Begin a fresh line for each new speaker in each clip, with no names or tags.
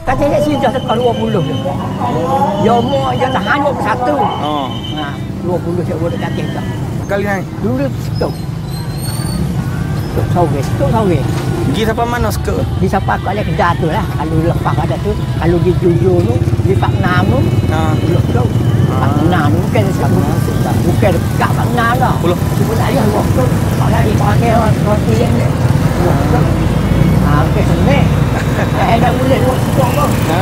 Kata dia sini dah tekan 20 je. Dia mau dia tahan 21.
Oh.
Ha, 20 je orang dah kata.
Kali ni.
Dulu stop. Stop sawit.
Pergi sampai mana suka?
Di siapa kat le kedai tu lah. Kalau lepas ada tu, kalau di Jujur tu, di Pak Nam tu.
Ha.
Tu. Pak Nam tu bukan sama. Bukan dekat Pak Nam lah. Cuma nak dia waktu. Kalau dipakai roti ni. Ha, okey senang. Dah boleh buat stop tu.
Ha.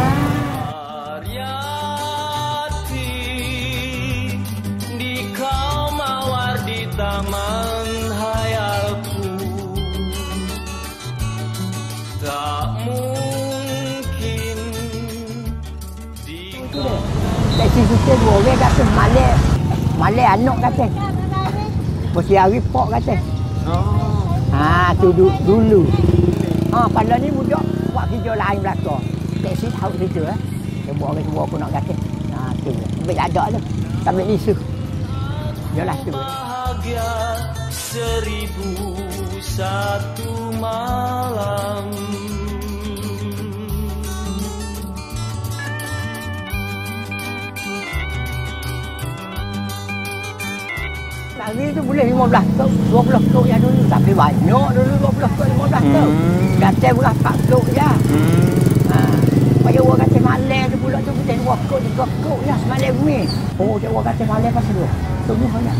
Di kau mawar di taman hayalku, tak mungkin di
Dari situ dua orang kata Malay anak kata. Mesti hari pok kata.
Oh.
Ha, tu dulu. Ha, kalau ni budak buat kerja lain belakang. Taksi tahu situ eh. Dia buat orang tua pun nak kata. Ha, tu. Ambil ada tu. Tak ambil isu. Yalah tu.
bahagia 1001 malam.
Lagi tu boleh 15 kok, 20 kok yang dulu. Tapi banyak dulu 20 kok, 15 kok. Kata berapa kok je. Ha. Paya orang kata Malay tu pula tu kita 2 kok, 3 kok je semalam bumi. Oh, dia orang kata Malay pasal tu. Tu ni banyak.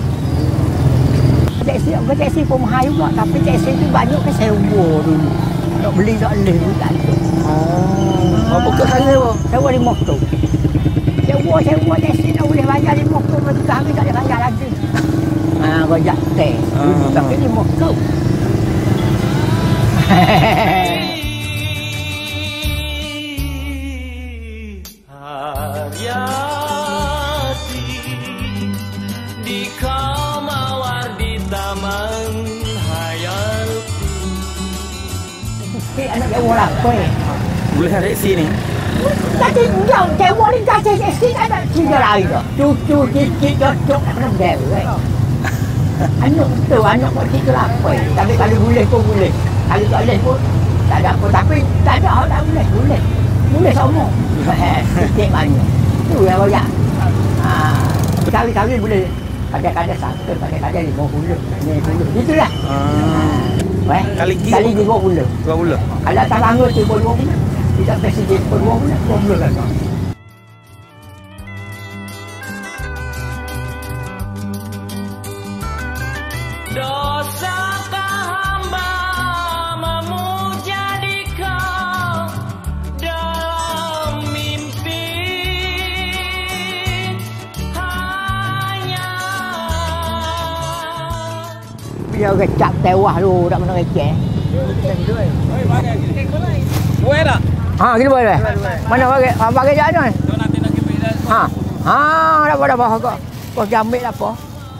Taksi pun mahal juga. Tapi taksi tu banyak ke sewa dulu. Nak beli tak boleh bukan tu.
Oh. Berapa kok harga tu?
Sewa 5 kok. Sewa taksi tak boleh bayar 5 kok. Lepas tu kami tak boleh bayar lagi. Ha, bajak teh. Tapi 5 kok.
Haryati, di kau mawar di taman hayalku.
Sikit anak jawa lapar.
Boleh ada taksi ni?
Tadi yang jawa ni kasih taksi tak ada tinggal lagi dah. Cucu cicit cocok nak dewe. Anak tu anak buat kita lapar. Tapi kalau boleh pun boleh. Kalau tak boleh pun tak ada apa. Tapi tak ada hal tak boleh. Boleh semua. Sikit banyak. Tu yang banyak. Ha, kali-kali boleh. Kadang-kadang 1, kadang-kadang 50. 50. Itulah. Weh,
Kali
20.
20.
Kalau tak bangun tu pun 20. Kita presiden pun 20 lah.
Dosakah hamba memuja di kau dalam mimpi? Hanya
Dia recap tewah dulu tak mana recap.
Boleh tak?
Ha, gini boleh. Mana bagi? Ha, bagi je ada.
Nanti nak pergi dah.
Ha. Ha, dapat kau. Kau jambil apa?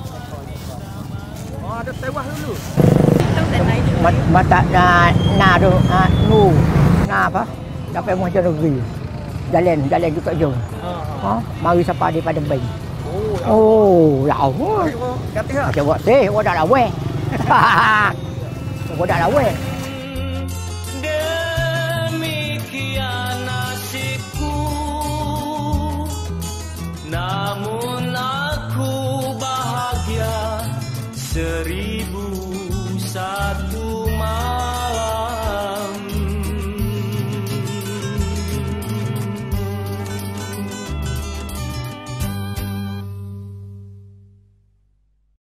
Oh, ada tewah dulu.
Mata na tu, nu. Na apa? Sampai macam negeri. Jalan juga jom. Ha, mari siapa di pada bayi. Oh, lawa.
Kata ha.
Macam buat sih, awak dah lawa. Awak dah lawa.
demikian nasibku, namun